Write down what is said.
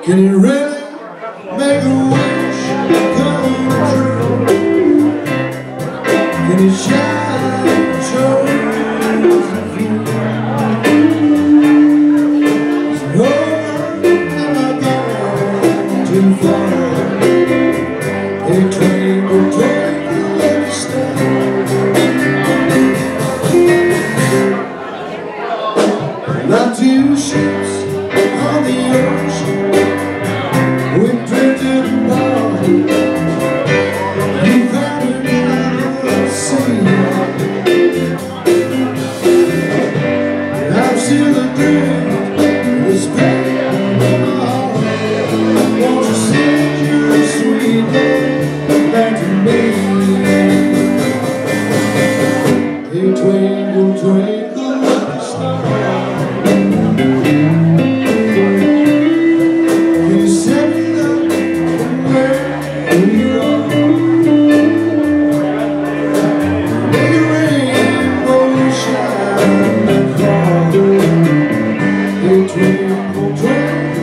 Can you really make a wish come true? Can you shine shows of you? So am I gone too far? A twinkle, twinkle, little star. Not two ships on the ocean, we drifted apart. You found it in the sea. I'm still adrift, this pain in my heart. Won't you send your sweet love back to me? Hey, twinkle, twinkle, little star. Twinkle, twinkle.